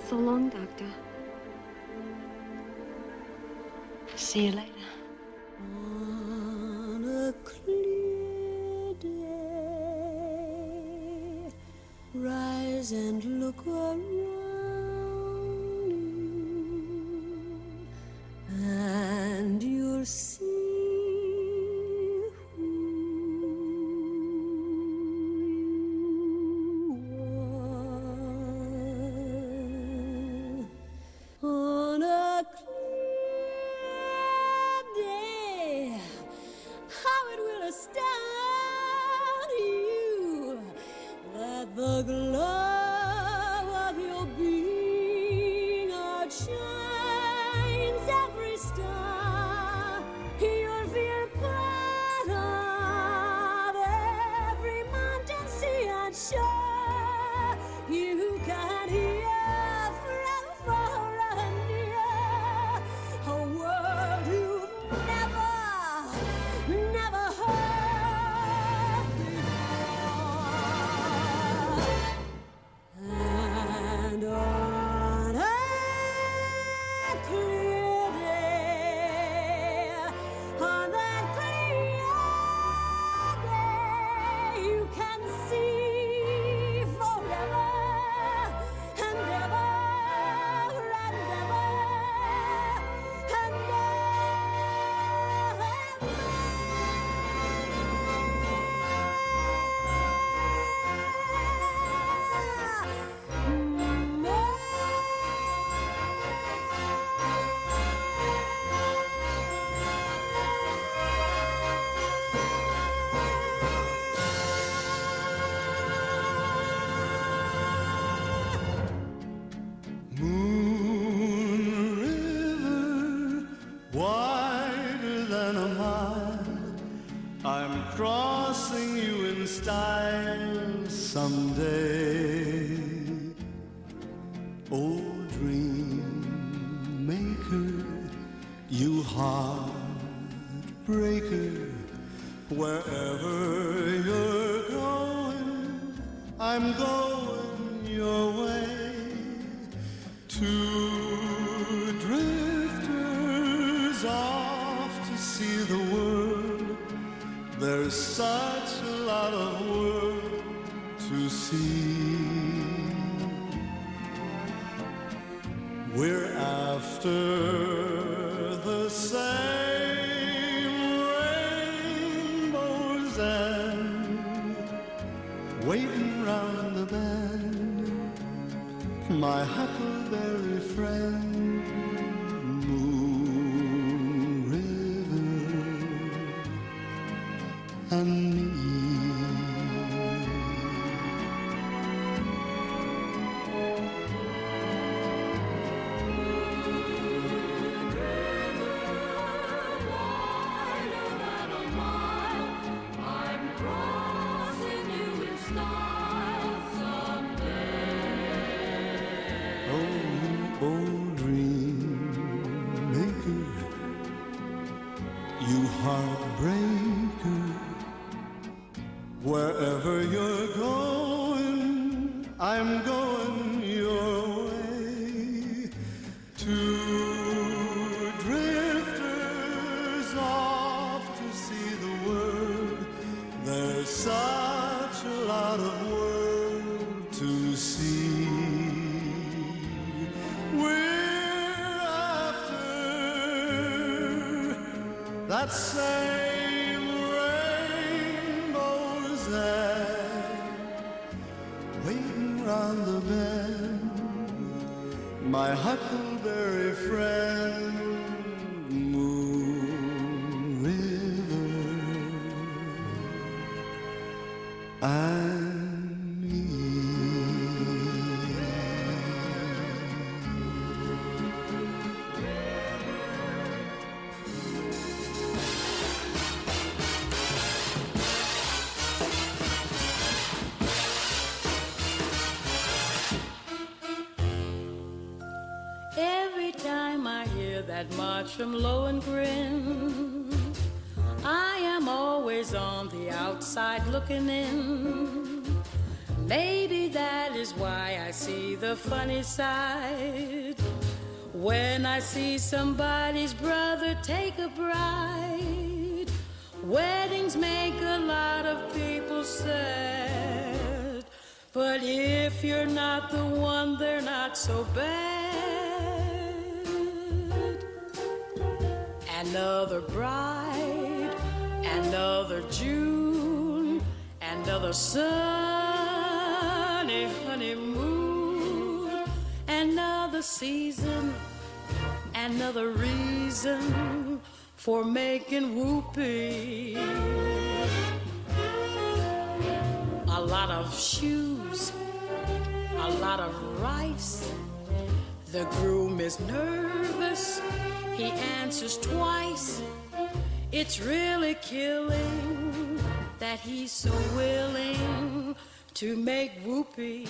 So long, Doctor. See you later. On a clear day, rise and look around you, and you'll see who you are. On a clear day, how it will astound you that the glow of your being outshines every star. You'll feel part of every mountain, sea, and shore. You can hear from far and near a world you've never heard before. And on a clear day, on that clear day, you can see forever and ever and ever and Moon River, wider than a mile, I'm crossing you in style someday. Oh, dream maker, you heartbreaker, wherever you're going, I'm going your way. Two drifters off to see the world. There's such a lot of world to see. We're after the same rainbow's end, waiting round the bend. My huckleberry friend, Moon River, and me. Old dream maker, you heartbreaker, wherever you're going, I'm going your way. Two drifters off to see the world. There's such a lot of world to see. We're after that same rainbow's end, waiting round the bend. My huckleberry friend, Moon River, and me. Every time I hear that march from Lohengrin, I am always on the outside looking in. Maybe that is why I see the funny side when I see somebody's brother take a bride. Weddings make a lot of people sad, but if you're not the one, they're not so bad. Another bride, another June, another sunny honeymoon, another season, another reason for making whoopee. A lot of shoes, a lot of rice. The groom is nervous, he answers twice. It's really killing that he's so willing to make whoopee.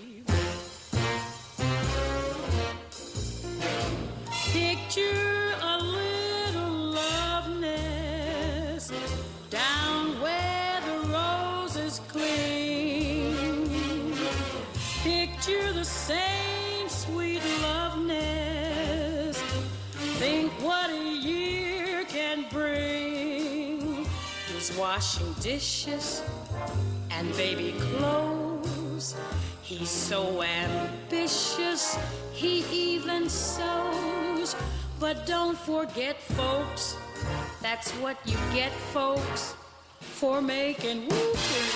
Picture a little love nest down where the roses cling. Picture the same sweet love nest. Think what a year can bring. He's washing dishes and baby clothes. He's so ambitious, he even sews. But don't forget, folks, that's what you get, folks, for making whoopee.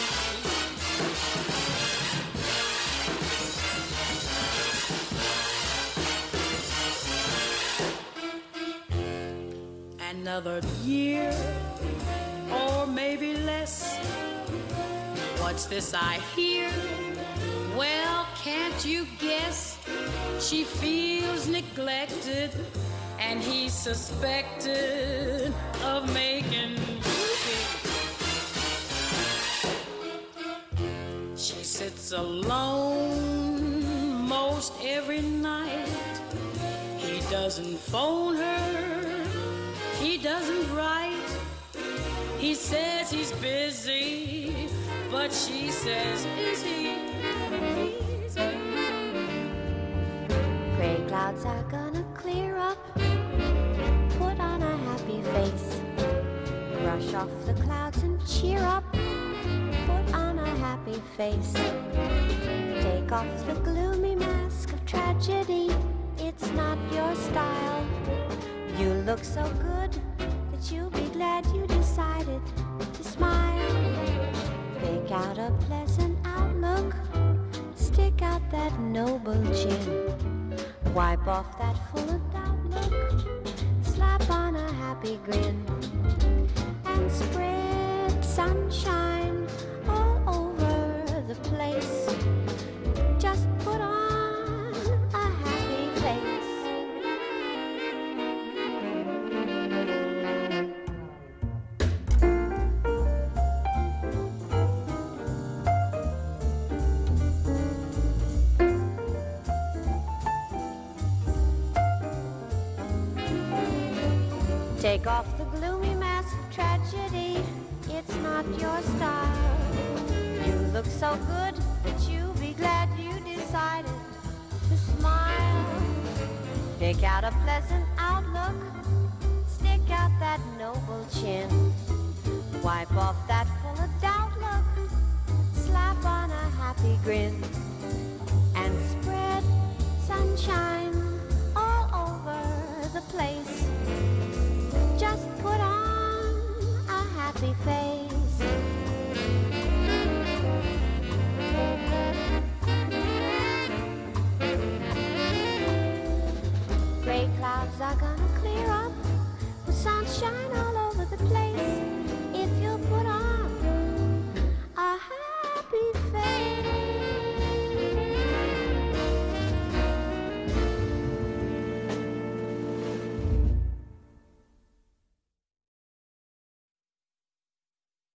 Another year, or maybe less. What's this I hear? Well, can't you guess? She feels neglected, and he's suspected of making whoopee. She sits alone most every night. He doesn't phone her, he doesn't write. He says he's busy, but she says, is he? Gray clouds are gonna clear up. Put on a happy face. Brush off the clouds and cheer up. Put on a happy face. Take off the gloomy mask of tragedy. It's not your style. You look so good that you'll be glad you decided to smile. Pick out a pleasant outlook. Stick out that noble chin. Wipe off that full of doubt look. Slap on a happy grin. And spread sunshine all over the place. Just put on a happy face. Take off the gloomy mask of tragedy. It's not your style. You look so good that you'll be glad you decided to smile. Pick out a pleasant outlook. Stick out that noble chin. Wipe off that full of doubt look. Slap on a happy grin. And spread sunshine all over the place. Just put on a happy face.